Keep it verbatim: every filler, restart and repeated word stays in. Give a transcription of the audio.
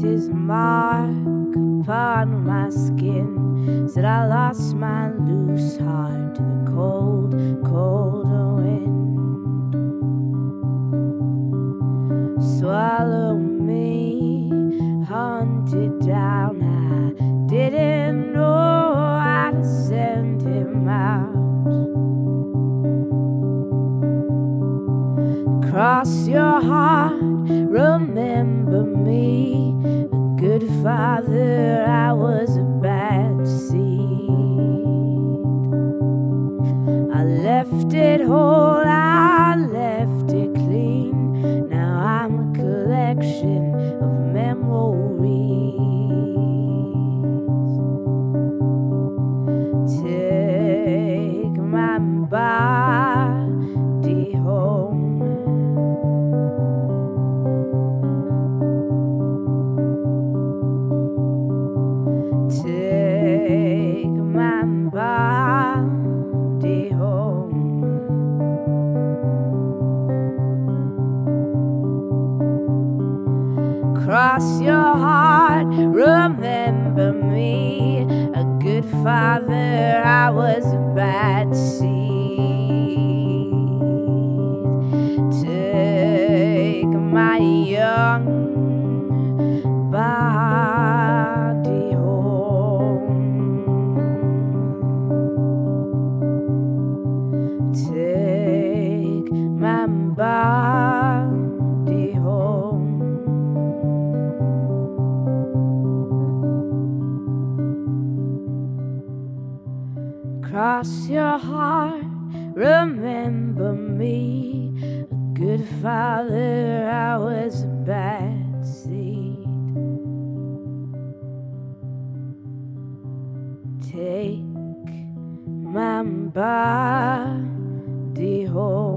his mark upon my skin. Said I lost my loose heart to the cold, cold wind. Swallow me, hunted down. I didn't know how to send him out. Cross your heart, remember me. A good father, I was a bad seed. I left it whole, I left it clean. Now I'm a collection of memories. Take my body home. Take my body home. Cross your heart, remember me. A good father, I was a bad seed. Take my young body home. Take my body home. Cross your heart, remember me. A good father, I was a bad seed. Take my body home.